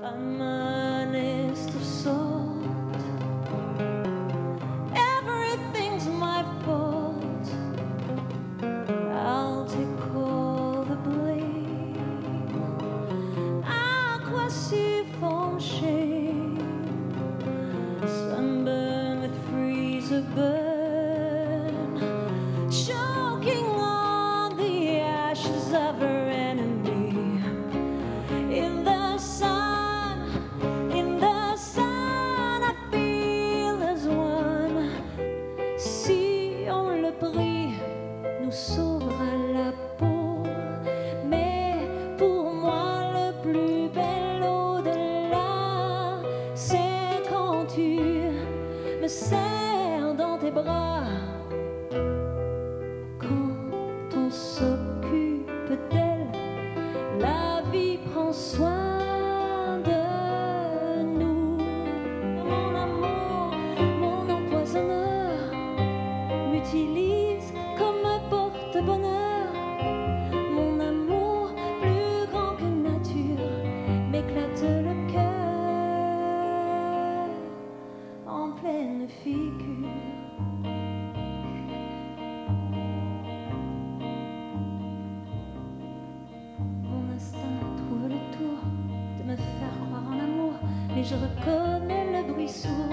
I'm honest of sort. Everything's my fault. I'll take all the blame. À quoi suffit shame? Sunburn with freezer burn, choking on the ashes of her enemy. In the sun, I feel as one. Si on le prie, nous sauvera la peau. Mais pour moi, le plus bel au-delà, c'est quand tu me serres dans tes bras. Quand on s'occupe d'elle, la vie prend soin de nous. Mon amour, mon empoisonneur, m'utilise comme un porte-bonheur. Mon amour, plus grand que nature, m'éclate le cœur en pleine figure. Mon instinct trouve le tour de me faire croire en l'amour, mais je reconnais le bruit sourd